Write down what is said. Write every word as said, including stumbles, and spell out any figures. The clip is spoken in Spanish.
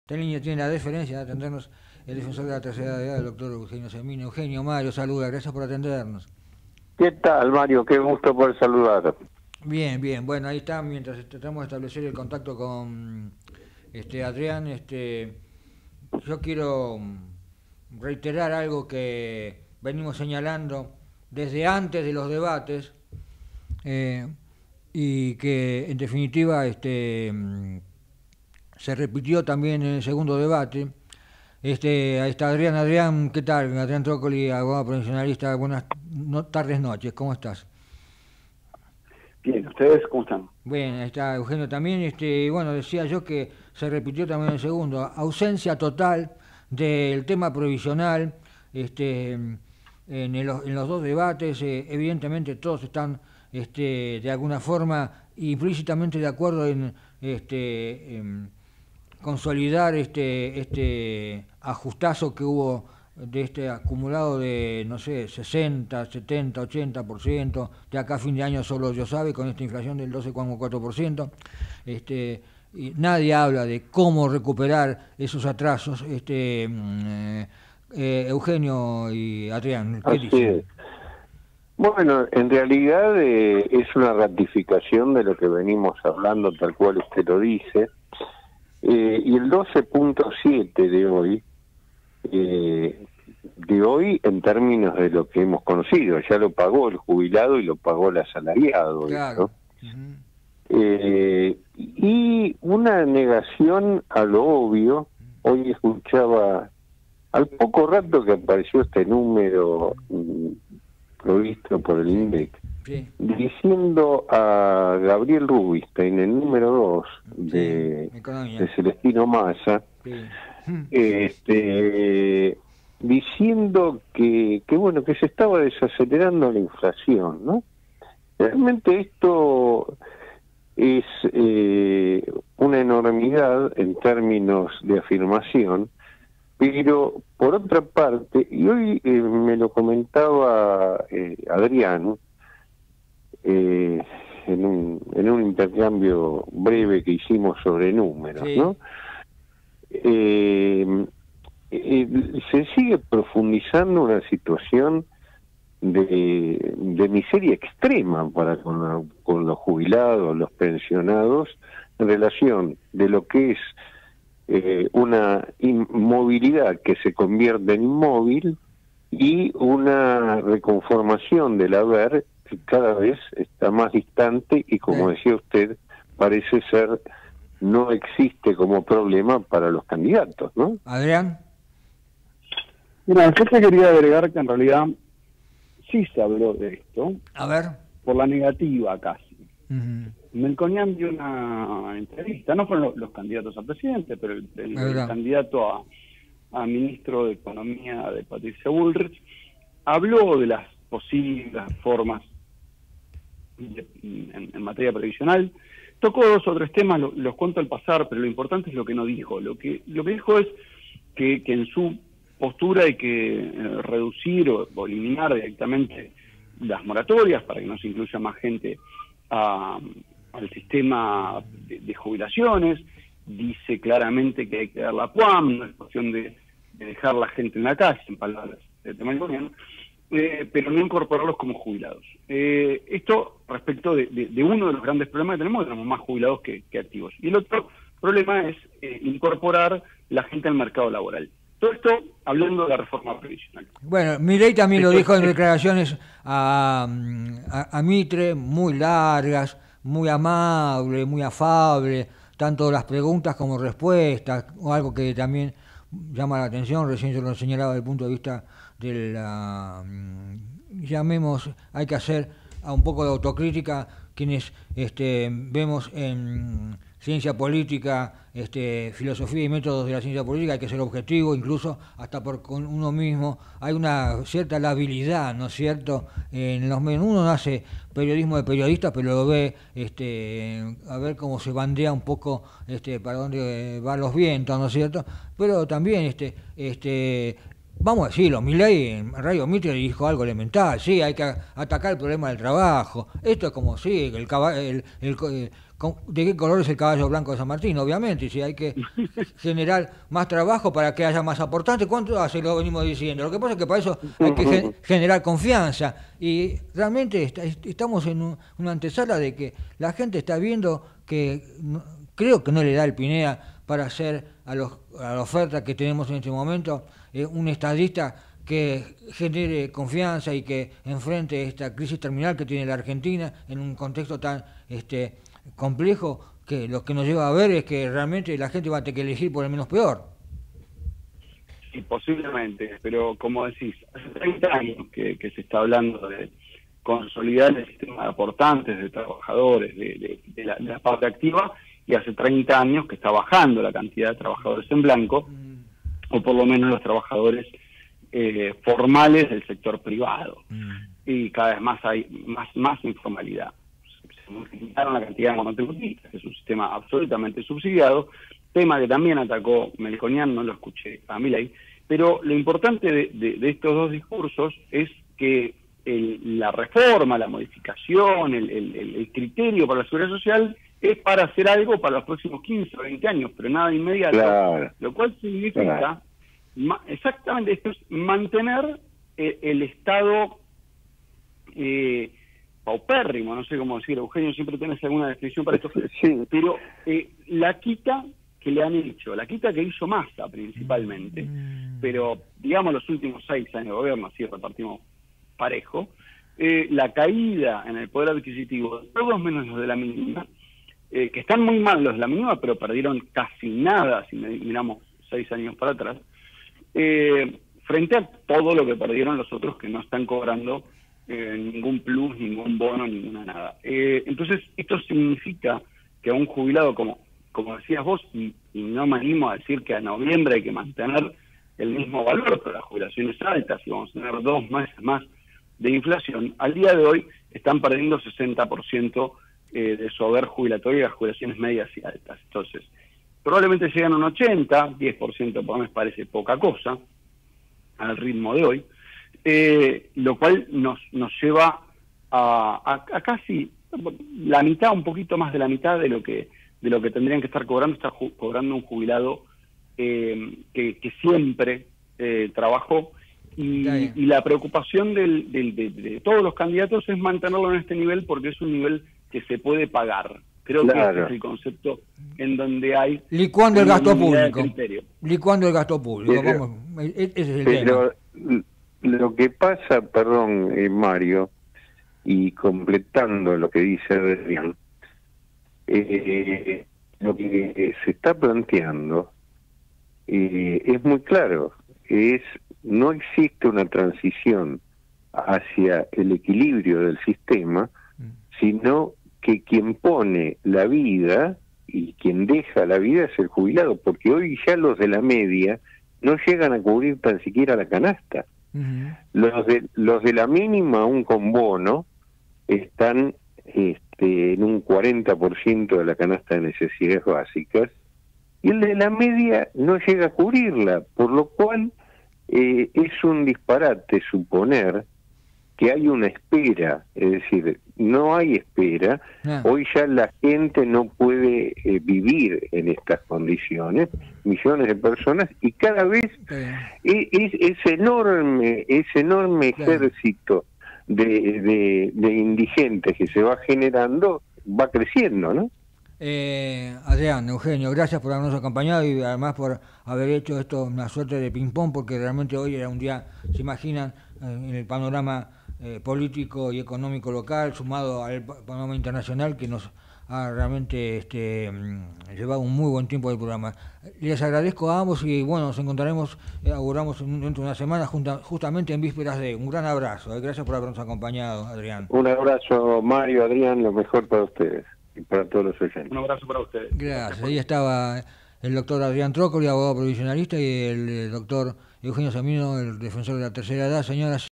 esta línea tiene la deferencia de atendernos el defensor de la tercera edad, el doctor Eugenio Semino. Eugenio, Mario, saluda, gracias por atendernos. ¿Qué tal, Mario? Qué gusto poder saludar. Bien, bien, bueno, ahí está, mientras tratamos de establecer el contacto con este Adrián, este, yo quiero reiterar algo que venimos señalando desde antes de los debates, eh, y que en definitiva este, se repitió también en el segundo debate. Este, ahí está Adrián. Adrián, ¿qué tal? Adrián Trócoli, abogado profesionalista. Buenas no, tardes, noches. ¿Cómo estás? Bien, ¿ustedes cómo están? Bien, ahí está Eugenio también. Este, bueno, decía yo que se repitió también en el segundo. Ausencia total del tema provisional este, en, el, en los dos debates. Eh, evidentemente todos están este, de alguna forma implícitamente de acuerdo en... Este, en consolidar este este ajustazo que hubo de este acumulado de, no sé, sesenta, setenta, ochenta por ciento, de acá a fin de año solo Dios sabe, con esta inflación del doce coma cuatro por ciento. Este, y nadie habla de cómo recuperar esos atrasos. Este, eh, eh, Eugenio y Adrián, ¿qué Así dicen? es. Bueno, en realidad eh, es una ratificación de lo que venimos hablando, tal cual usted lo dice. Eh, y el doce punto siete de hoy, eh, de hoy en términos de lo que hemos conocido, ya lo pagó el jubilado y lo pagó el asalariado. Claro. Uh-huh. eh, y una negación a lo obvio. Hoy escuchaba, al poco rato que apareció este número mm, provisto por el INDEC, sí, diciendo a Gabriel Rubinstein, el número dos de, sí, de Celestino Massa, sí, este, diciendo que, que bueno, que se estaba desacelerando la inflación, ¿no? Realmente esto es eh, una enormidad en términos de afirmación. Pero, por otra parte, y hoy eh, me lo comentaba eh, Adrián, eh, en, un, en un intercambio breve que hicimos sobre números, sí, ¿no? Eh, eh, se sigue profundizando una situación de, de miseria extrema para con, la, con los jubilados, los pensionados, en relación de lo que es Eh, una inmovilidad que se convierte en inmóvil y una reconformación del haber que cada vez está más distante y, como sí, decía usted, parece ser no existe como problema para los candidatos, ¿no? Adrián. Mira, yo te quería agregar que en realidad sí se habló de esto. A ver. Por la negativa casi. Uh-huh. Melconian dio una entrevista, no fueron los, los candidatos a presidente, pero el, el, el candidato a, a ministro de Economía de Patricia Bullrich habló de las posibles formas de, en, en materia previsional. Tocó dos o tres temas, lo, los cuento al pasar, pero lo importante es lo que no dijo. Lo que lo que dijo es que, que en su postura hay que eh, reducir o, o eliminar directamente las moratorias para que no se incluya más gente a al sistema de, de jubilaciones. Dice claramente que hay que dar la P U A M, no es cuestión de, de dejar la gente en la calle, en palabras de Melconian, eh, pero no incorporarlos como jubilados. Eh, esto respecto de, de, de uno de los grandes problemas que tenemos, tenemos más jubilados que, que activos. Y el otro problema es eh, incorporar la gente al mercado laboral. Todo esto hablando de la reforma previsional. Bueno, Milei también lo dijo en declaraciones a, a, a Mitre, muy largas, muy amable, muy afable, tanto las preguntas como respuestas, o algo que también llama la atención, recién yo lo señalaba desde el punto de vista de la, llamemos, hay que hacer a un poco de autocrítica quienes este, vemos en ciencia política, este, filosofía y métodos de la ciencia política, hay que ser objetivo, incluso hasta por con uno mismo. Hay una cierta labilidad, ¿no es cierto? En los medios uno no hace periodismo de periodista, pero lo ve, este, a ver cómo se bandea un poco este, para dónde van los vientos, ¿no es cierto? Pero también este, este, vamos a decirlo, Milei en Radio Mitre dijo algo elemental, sí, hay que atacar el problema del trabajo. Esto es como, sí, el caballo, el, el, el, ¿de qué color es el caballo blanco de San Martín? Obviamente, si hay que generar más trabajo para que haya más aportantes, ¿cuánto hace? Lo venimos diciendo. Lo que pasa es que para eso hay que gen generar confianza, y realmente está, estamos en un, una antesala de que la gente está viendo que no, creo que no le da el Pineda para hacer a, los, a la oferta que tenemos en este momento eh, un estadista que genere confianza y que enfrente esta crisis terminal que tiene la Argentina en un contexto tan este, complejo, que lo que nos lleva a ver es que realmente la gente va a tener que elegir por el menos peor. Sí, posiblemente, pero como decís, hace treinta años que, que se está hablando de consolidar el sistema de aportantes, de trabajadores, de, de, de, la, de la parte activa, y hace treinta años que está bajando la cantidad de trabajadores en blanco, mm. o por lo menos los trabajadores eh, formales del sector privado, mm. y cada vez más hay más, más informalidad. Se multiplicaron la cantidad de monotributistas, que es un sistema absolutamente subsidiado, tema que también atacó Melconian, no lo escuché a Milei, pero lo importante de, de, de estos dos discursos es que el, la reforma, la modificación, el, el, el criterio para la seguridad social es para hacer algo para los próximos quince o veinte años, pero nada inmediato, claro. Lo cual significa, claro. ma, exactamente esto, es mantener el, el estado eh, paupérrimo, no sé cómo decir, Eugenio, siempre tenés alguna descripción para esto, sí. pero eh, la quita que le han hecho, la quita que hizo Massa principalmente, mm. pero digamos los últimos seis años de gobierno, así repartimos parejo, eh, la caída en el poder adquisitivo de todos menos los de la mínima, eh, que están muy mal los de la mínima, pero perdieron casi nada, si miramos seis años para atrás, eh, frente a todo lo que perdieron los otros que no están cobrando eh, ningún plus, ningún bono, ninguna nada. Eh, entonces, esto significa que a un jubilado, como, como decías vos, y, y no me animo a decir que a noviembre hay que mantener el mismo valor, pero las jubilaciones altas, y vamos a tener dos meses más de inflación, al día de hoy están perdiendo sesenta por ciento eh, de su haber jubilatorio y las jubilaciones medias y altas. Entonces, probablemente llegan a un ochenta, diez por ciento por mes parece poca cosa, al ritmo de hoy, eh, lo cual nos, nos lleva a, a, a casi la mitad, un poquito más de la mitad de lo que, de lo que tendrían que estar cobrando, está ju cobrando un jubilado eh, que, que siempre eh, trabajó. Y, y la preocupación del, del, de, de todos los candidatos es mantenerlo en este nivel, porque es un nivel que se puede pagar. Creo claro. que ese es el concepto en donde hay... Licuando el gasto público. Licuando el gasto público. Pero, Vamos, ese es el pero tema. Lo que pasa, perdón, eh, Mario, y completando lo que dice Adrián, eh, lo que se está planteando eh, es muy claro, es... no existe una transición hacia el equilibrio del sistema, sino que quien pone la vida y quien deja la vida es el jubilado, porque hoy ya los de la media no llegan a cubrir tan siquiera la canasta. Uh-huh. Los de los de la mínima, aún con bono, están este, en un cuarenta por ciento de la canasta de necesidades básicas, y el de la media no llega a cubrirla, por lo cual Eh, es un disparate suponer que hay una espera, es decir, no hay espera, yeah. Hoy ya la gente no puede eh, vivir en estas condiciones, millones de personas, y cada vez yeah. es, es, es enorme, ese enorme yeah. ejército de, de, de indigentes que se va generando, va creciendo, ¿no? Eh, Adrián, Eugenio, gracias por habernos acompañado y además por haber hecho esto una suerte de ping-pong, porque realmente hoy era un día, se imaginan, eh, en el panorama eh, político y económico local, sumado al panorama internacional, que nos ha realmente este, llevado un muy buen tiempo del programa. Les agradezco a ambos y bueno, nos encontraremos, eh, auguramos dentro de una semana junta, justamente en vísperas de un gran abrazo. Eh, gracias por habernos acompañado, Adrián. Un abrazo, Mario, Adrián, lo mejor para ustedes. Y para todos los oyentes. Un abrazo para ustedes. Gracias. Ahí estaba el doctor Adrián Trócoli, abogado provisionalista, y el doctor Eugenio Samino, el defensor de la tercera edad. Señoras